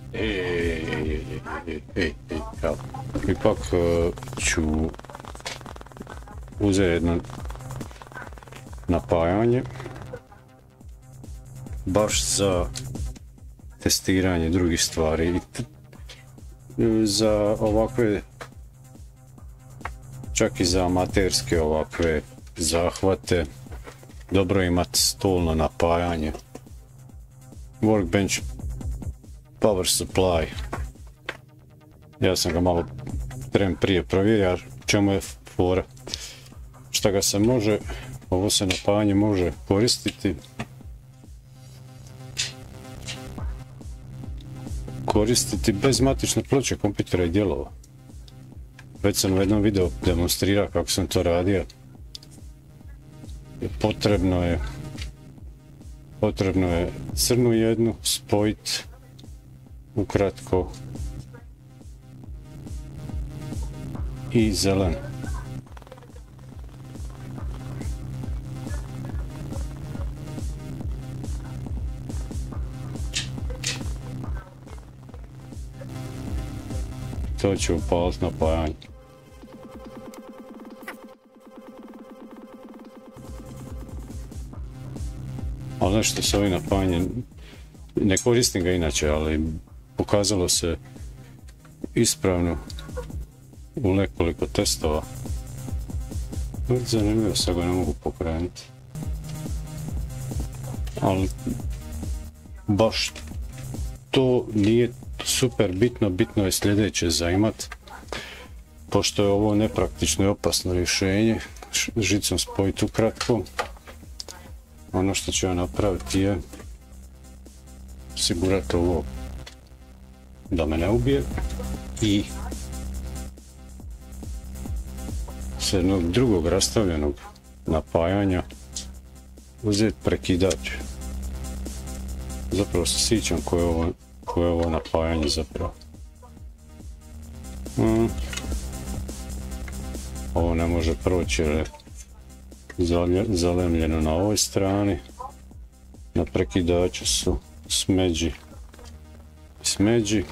Evo. Ipak ću uzeti jedno napajanje baš za testiranje drugih stvari i za ovakve, čak i za amaterske ovakve zahvate. Dobro imati stolno napajanje. Workbench Power Supply. Ja sam ga malo tren prije provjerio čemu je fora. Šta ga se može, ovo se napajanje može koristiti bez matične ploče kompjutera i dijelova. Već sam u jednom videu demonstrirao kako sam to radio. Potrebno je crnu jednu spojiti ukratko i zelenu. To ću upaliti napajanje. Ali nešto s ovim napajanjem, ne koristim ga inače, ali pokazalo se ispravno u nekoliko testova. Zanimljivo, sad ga ne mogu pokrenuti. Ali baš to nije super bitno, bitno je sljedeće za imat. Pošto je ovo nepraktično i opasno rješenje, žicom spojiti ukratko. Ono što ću ja napraviti je osigurati ovo da me ne ubije i s jednog drugog rastavljenog napajanja uzeti prekidač. Zapravo se sjećam koje je ovo napajanje zapravo. Ovo ne može proći jer je zalemljeno na ovoj strani. Na prekidaču su smeđi.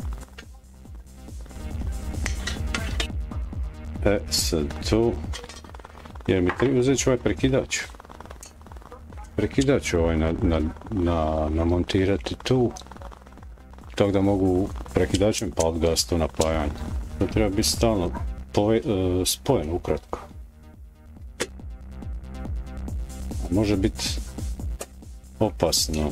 Sad to, jer mi treba uzeti ovaj prekidač. Prekidač ovaj namontirati tu, tako da mogu prekidačem palit gas to napajanje. To treba biti stalno spojen ukratko. Može biti opasno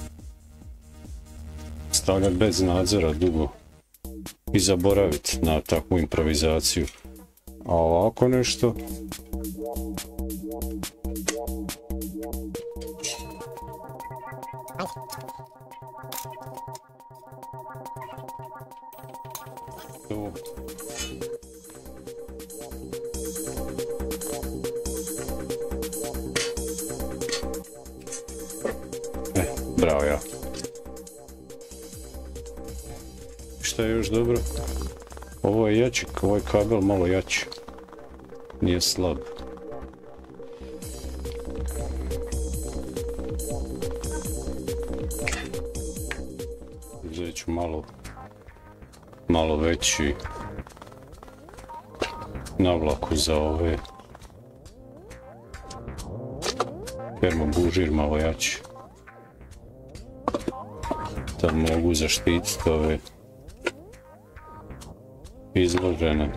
stavljati bez nadzora dugo i zaboraviti na takvu improvizaciju. A ovako nešto to bravo ja. Šta je još dobro? Ovo je jači, ovaj kabel malo jači. Nije slab. Uzet ću malo veći navlaku za ove. Termobužir malo jači. Tad mogu zaštititi ove izložene.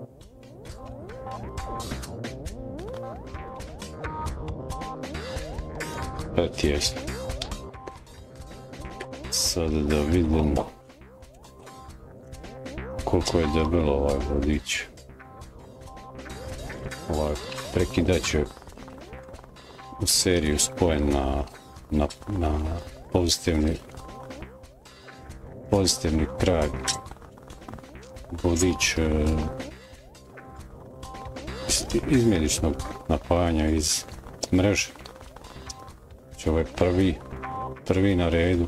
Tijesno. Sad da vidim koliko je debelo ovaj vodič. Ovaj prekidač je u seriju spojen na pozitivni kraj. Vodič izmjeničnog napajanja iz mreže. Ovo je prvi na redu.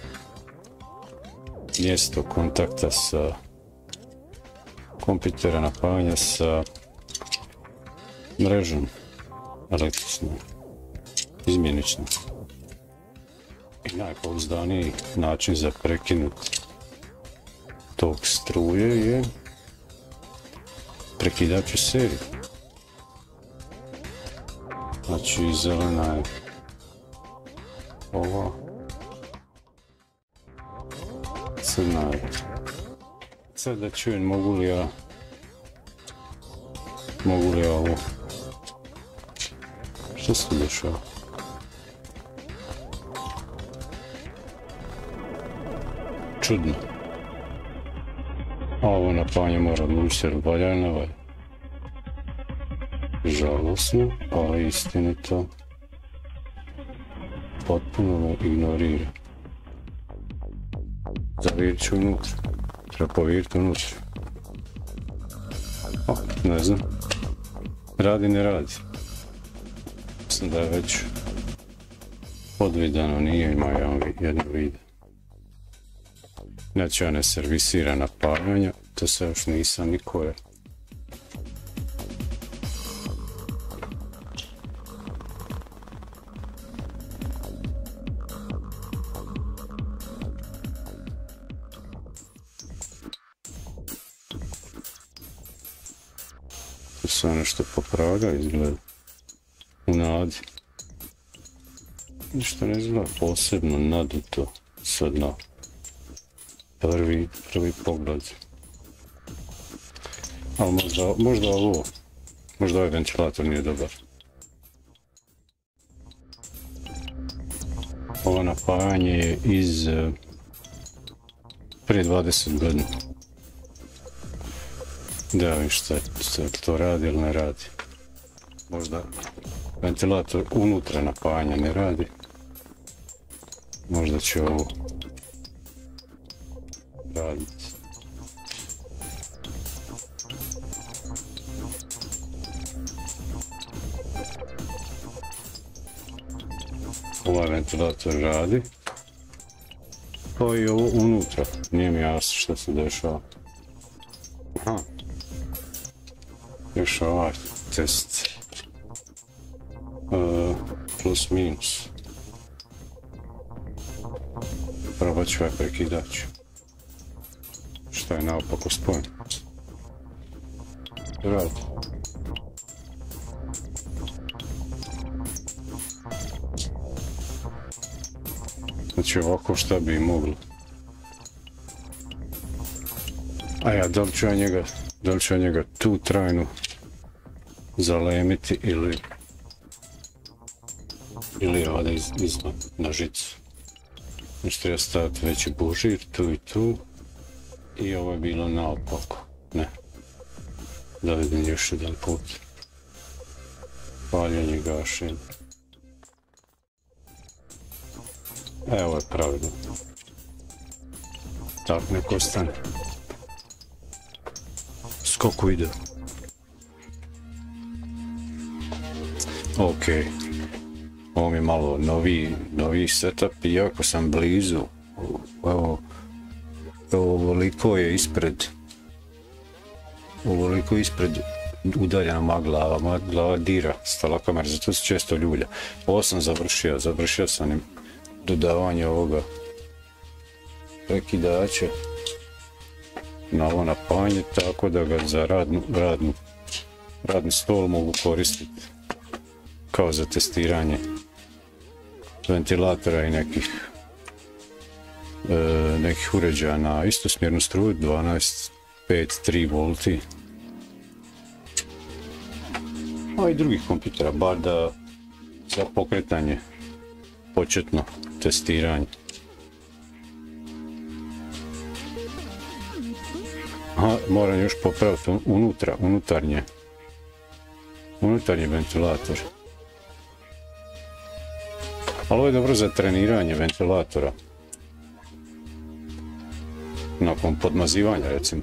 Mjesto kontakta sa kompjutera, napajanja sa mrežom električnom, izmjeničnom. I najpouzdaniji način za prekinuti tog struje je prekidač u seriji. Znači zelena je ova, crna je. Sad da čujem mogu li ja ovo. Što se dešava? Čudno. A ovo napajanje mora odlučiti jer valja ili ne valja. Žalosno, ali istinito. Potpuno me ignorira. Zavirit ću unutra. Treba povjeriti unutra. O, ne znam. Radi, ne radi. Mislim da je već odvidano, nije imao jedno video. Znači, ne servisira napajanja, to se još nisam nikoje. To se nešto popravlja, izgleda u nadi. Ništa ne izgleda posebno naduto sad na prvi pogled. Ali možda ovaj ventilator nije dobar. Ovo napajanje je iz prije 20 godina. Da vidim šta to radi ili ne radi. Možda ventilator unutra napajanja ne radi. Možda će ovo raditi. Ovaj ventilator radi. Pa i ovo unutra. Nije mi jasno što se dešava. Aha. Još ovaj test. Plus minus. Probat ću ovaj prekidač. Šta je naopako spojen? Radi. Znači ovako šta bi moglo. A ja, da li ću ja njega tu trajno zalemiti ili ovdje izvan na žicu. Znači treba staviti veći bužir tu i tu. I ovo je bilo naopako. Ne. Da vidim još jedan put. Paljenje, gašenje. Evo je pravilno. Tak neko stane. Skoku ide. Ok. Ovo mi je malo novi setup, iako sam blizu. Evo, ovoliko je ispred udaljena moja glava dira stala kamera, zato se često ljulja. Ovo sam završio sam im dodavanje ovoga prekidača na ovo napajanje, tako da ga za radni stol mogu koristiti kao za testiranje ventilatora i nekih uređaja na istosmjernu struju 12.5.3 volti, a i drugih kompjutera, bar da za pokretanje početno testiranje. Moram još popraviti unutarnji ventilator. Ali ovo je dobro za treniranje ventilatora. Nakon podmazivanja recimo.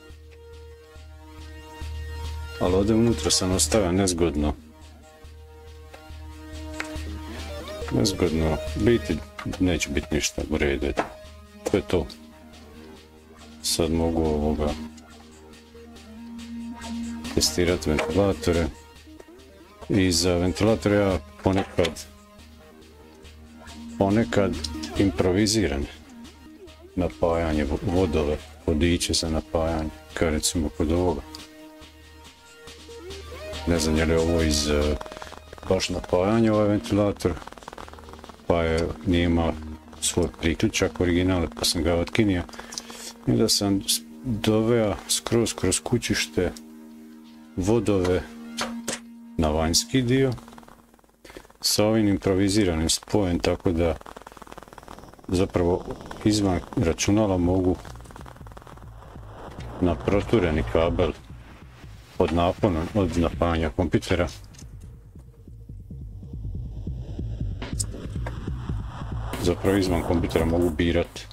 Ali ovdje unutra sam ostavio nezgodno. Biti neće biti ništa u redu. To je to. Sad mogu ovoga testirati ventilatore. I za ventilatore ja ponekad improviziram. napajanje, vodove, vodiče za napajanje, kao recimo kod ovoga. Ne znam je li ovo iz baš napajanja ovaj ventilator, pa nije imao svoj priključak originalni, pa sam ga otkinio. I da sam doveo skroz kroz kućište vodove na vanjski dio sa ovim improviziranim spojem, tako da zapravo izvan računala mogu na protureni kabel od napona, od napajanja kompjutera zapravo izvan kompjutera mogu birati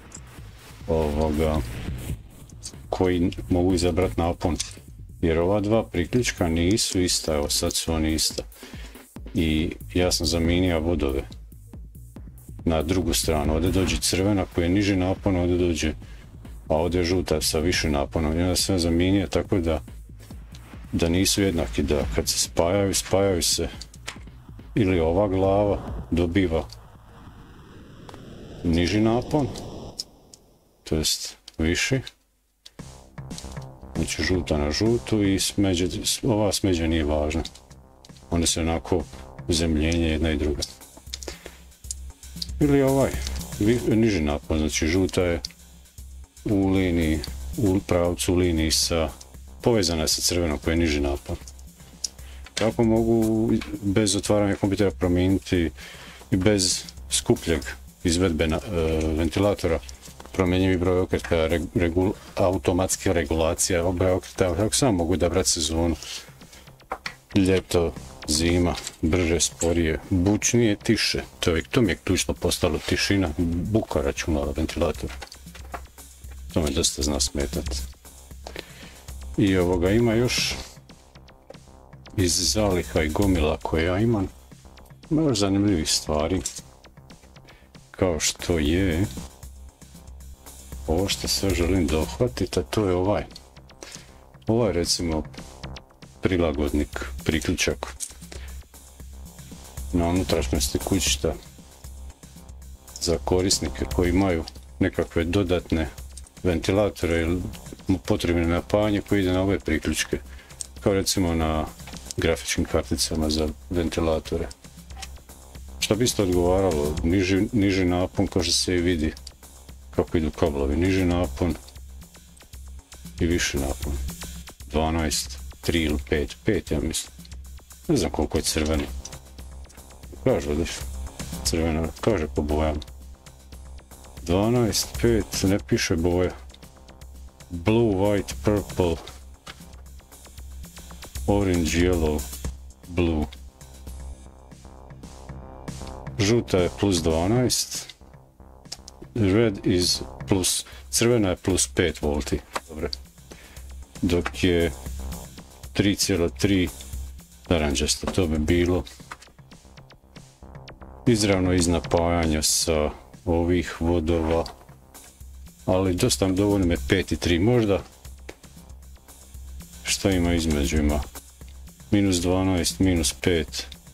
koji mogu izabrati napon, jer ova dva priključka nisu ista, evo sad su oni ista i ja sam zamijenio vodove na drugu stranu. Ovdje dođe crvena koja je niži napon, ovdje dođe, a ovdje je žuta sa više naponom i onda sam zamijenio tako da nisu jednaki, da kad se spajaju se ili ova glava dobiva niži napon, to jest viši, znači žuta na žutu i ova smeđa nije važna, onda se onako uzemljenje jedna i druga. Ili ovaj niži napon, znači žuta je u liniji, u pravcu liniji povezana je sa crvenom koja je niži napon. Tako mogu bez otvaranja kompjutera promijeniti i bez skupljeg izvedbe ventilatora promjenjivi broj okretaja, automatska regulacija broja okretaja, tako samo mogu odabrati sezonu. Ljeto, zima, brže, sporije, bučnije, tiše. To mi je ključno postalo, tišina, buka računala ventilatora. To me dosta zna smetati. I ima još iz zaliha i gomila koje ja imam, još zanimljivih stvari, kao što je ovo što sve želim dohvatiti, a to je ovaj recimo prilagodnik, priključak na unutrašnjosti kućišta za korisnike koji imaju nekakve dodatne ventilatore ili potrebne napajanje koji ide na ove priključke, kao recimo na grafičkim karticama za ventilatore. Što bi isto odgovaralo, niži napon, kao što se i vidi kako idu kablovi, niži napon i viši napon. 12, 3 ili 5 ja mislim. Ne znam koliko je crveno. Kaže ovdje crveno, kaže po bojama. 12, 5, ne piše boja. Blue, white, purple, orange, yellow, blue. Žuta je plus 12, red is plus, crvena je plus 5 volti, dobre. Dok je 3,3 naranđasta, to bi bilo izravno iz napajanja sa ovih vodova, ali dosta dovoljno me 5 i 3 možda. Šta ima između? Ima minus 12, minus 5.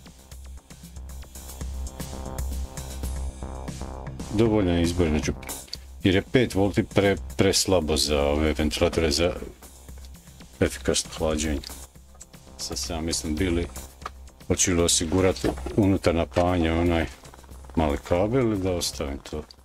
Dovoljan izbor među, jer je 5 volti preslabo za ove ventilatore za efikasno hlađenje. Sad se ja mislim bili hoće li osigurati unutar napajanja onaj mali kabel ili da ostavim to.